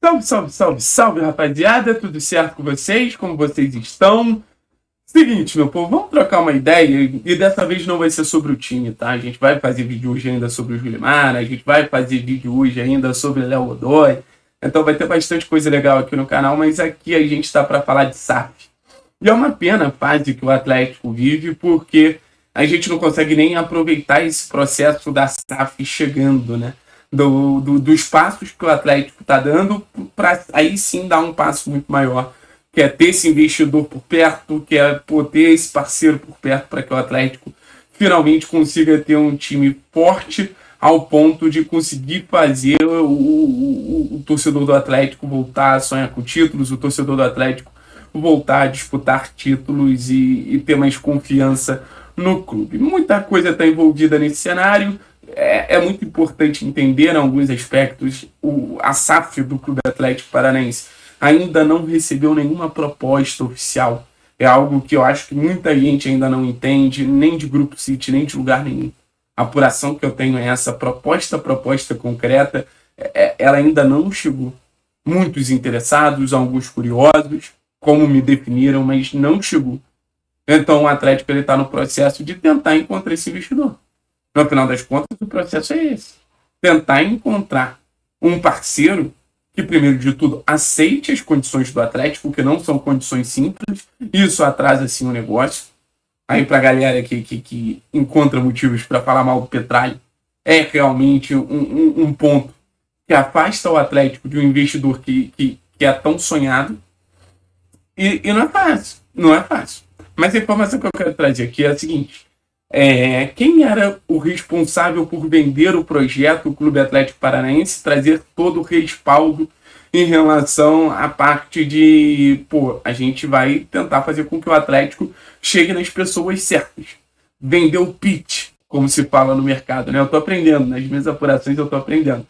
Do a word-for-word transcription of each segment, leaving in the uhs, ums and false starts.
Salve, salve, salve, salve, rapaziada, tudo certo com vocês? Como vocês estão? Seguinte, meu povo, vamos trocar uma ideia e dessa vez não vai ser sobre o time, tá? A gente vai fazer vídeo hoje ainda sobre o Julimar, a gente vai fazer vídeo hoje ainda sobre Léo Godoy, então vai ter bastante coisa legal aqui no canal, mas aqui a gente está para falar de S A F. E é uma pena a fase que o Atlético vive, porque a gente não consegue nem aproveitar esse processo da S A F chegando, né? Do, do, dos passos que o Atlético está dando, para aí sim dar um passo muito maior, que é ter esse investidor por perto, que é ter esse parceiro por perto, para que o Atlético finalmente consiga ter um time forte ao ponto de conseguir fazer o, o, o, o torcedor do Atlético voltar a sonhar com títulos, o torcedor do Atlético voltar a disputar títulos e, e ter mais confiança no clube. Muita coisa está envolvida nesse cenário. É, é muito importante entender, em alguns aspectos, o, a S A F do Clube Atlético Paranaense ainda não recebeu nenhuma proposta oficial. É algo que eu acho que muita gente ainda não entende, nem de Grupo City, nem de lugar nenhum. A apuração que eu tenho é essa: proposta, proposta concreta, é, ela ainda não chegou. Muitos interessados, alguns curiosos, como me definiram, mas não chegou. Então o Atlético está no processo de tentar encontrar esse investidor. No final das contas, o processo é esse: tentar encontrar um parceiro que, primeiro de tudo, aceite as condições do Atlético, que não são condições simples. Isso atrasa, sim, o negócio. Aí, para a galera que, que, que encontra motivos para falar mal do Petralha, é realmente um, um, um ponto que afasta o Atlético de um investidor que, que, que é tão sonhado. E, e não é fácil, não é fácil. Mas a informação que eu quero trazer aqui é a seguinte: É, quem era o responsável por vender o projeto, o Clube Atlético Paranaense, trazer todo o respaldo em relação à parte de, pô, a gente vai tentar fazer com que o Atlético chegue nas pessoas certas. Vender o pitch, como se fala no mercado, né? Eu tô aprendendo, nas minhas apurações eu tô aprendendo.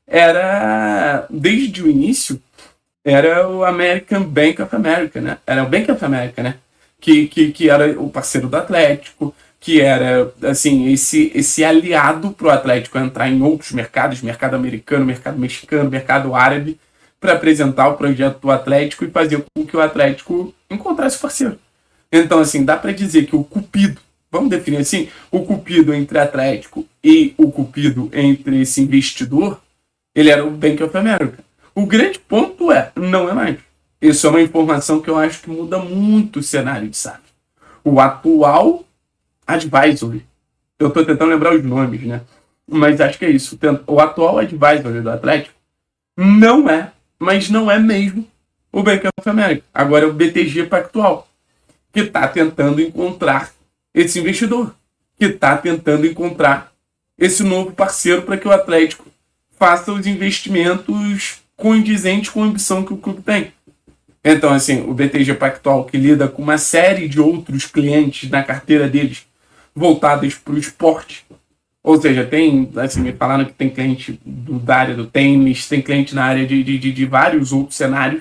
Era, desde o início, era o American Bank of America, né? Era o Bank of America, né? Que, que, que era o parceiro do Atlético, que era, assim, esse, esse aliado para o Atlético entrar em outros mercados, mercado americano, mercado mexicano, mercado árabe, para apresentar o projeto do Atlético e fazer com que o Atlético encontrasse parceiro. Então, assim, dá para dizer que o cupido, vamos definir assim, o cupido entre Atlético e o cupido entre esse investidor, ele era o Bank of America. O grande ponto é, não é mais. Isso é uma informação que eu acho que muda muito o cenário de S A F. O atual advisory, eu estou tentando lembrar os nomes, né? Mas acho que é isso. O atual advisory do Atlético não é, mas não é mesmo o Bank of America. Agora é o B T G Pactual, que está tentando encontrar esse investidor, que está tentando encontrar esse novo parceiro para que o Atlético faça os investimentos condizentes com a ambição que o clube tem. Então, assim, o B T G Pactual, que lida com uma série de outros clientes na carteira deles, voltadas para o esporte. Ou seja, tem, assim, me falaram que tem cliente do, da área do tênis, tem cliente na área de, de, de vários outros cenários,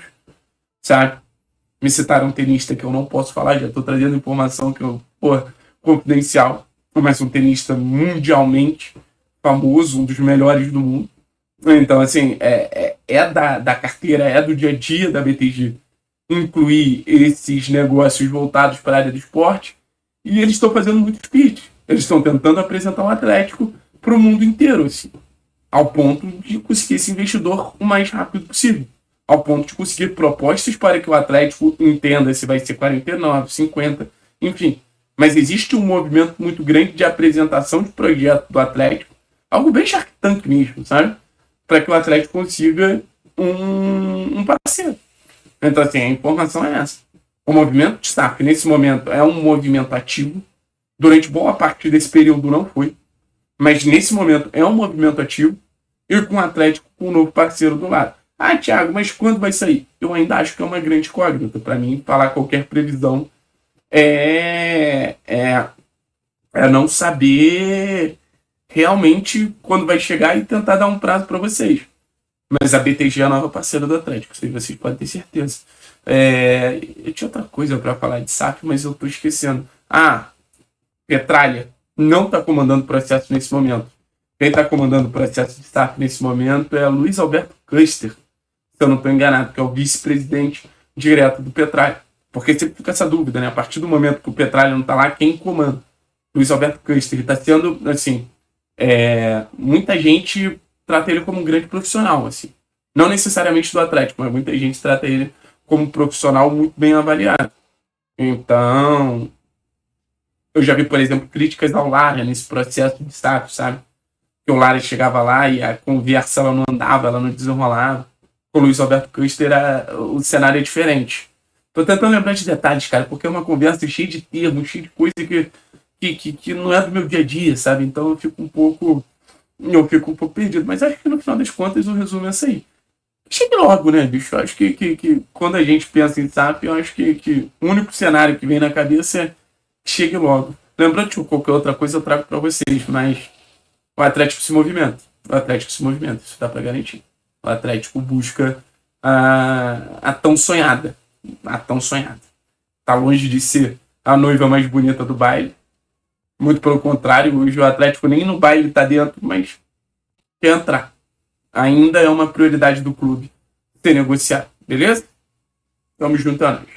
sabe? Me citaram um tenista que eu não posso falar, já estou trazendo informação que eu, pô, confidencial, mas um tenista mundialmente famoso, um dos melhores do mundo. Então, assim, é, é, é da, da carteira, é do dia a dia da B T G incluir esses negócios voltados para a área do esporte. E eles estão fazendo muito pitch. Eles estão tentando apresentar o Atlético para o mundo inteiro, assim, ao ponto de conseguir esse investidor o mais rápido possível. Ao ponto de conseguir propostas para que o Atlético entenda se vai ser quarenta e nove, cinquenta, enfim. Mas existe um movimento muito grande de apresentação de projeto do Atlético, algo bem Shark Tank mesmo, sabe? Para que o Atlético consiga um, um parceiro. Então, assim, a informação é essa. O movimento de S A F, nesse momento, é um movimento ativo. Durante boa parte desse período não foi. Mas, nesse momento, é um movimento ativo. E com o Atlético, com um novo parceiro do lado. Ah, Thiago, mas quando vai sair? Eu ainda acho que é uma grande incógnita. Para mim, falar qualquer previsão é, é, é não saber realmente quando vai chegar e tentar dar um prazo para vocês. Mas a B T G é a nova parceira do Atlético, isso aí vocês podem ter certeza. É, eu tinha outra coisa para falar de S A F, mas eu estou esquecendo. Ah, Petralha não está comandando o processo nesse momento. Quem está comandando o processo de S A F nesse momento é Luiz Alberto Custer. se eu não estou enganado, que é o vice-presidente direto do Petralha. Porque sempre fica essa dúvida, né? A partir do momento que o Petralha não está lá, quem comanda? Luiz Alberto Köster. Ele está sendo, assim, é, muita gente trata ele como um grande profissional, assim. Não necessariamente do Atlético, mas muita gente trata ele como um profissional muito bem avaliado. Então, eu já vi, por exemplo, críticas ao Lara nesse processo de status, sabe? Que o Lara chegava lá e a conversa ela não andava, ela não desenrolava. Com o Luiz Alberto Köster, o cenário é diferente. Tô tentando lembrar de detalhes, cara, porque é uma conversa cheia de termos, cheia de coisa que, que, que, que não é do meu dia a dia, sabe? Então eu fico um pouco. Eu fico um pouco perdido. Mas acho que no final das contas o resumo é esse aí. Chegue logo, né, bicho? Eu acho que, que, que quando a gente pensa em S A P, eu acho que, que o único cenário que vem na cabeça é chegue logo. Lembrando que qualquer outra coisa eu trago para vocês, mas o Atlético se movimenta. O Atlético se movimenta, isso dá para garantir. O Atlético busca a, a tão sonhada. A tão sonhada. Tá longe de ser a noiva mais bonita do baile. Muito pelo contrário, hoje o Atlético nem no baile tá dentro, mas quer entrar. Ainda é uma prioridade do clube ser negociado, beleza? Tamo junto a nós.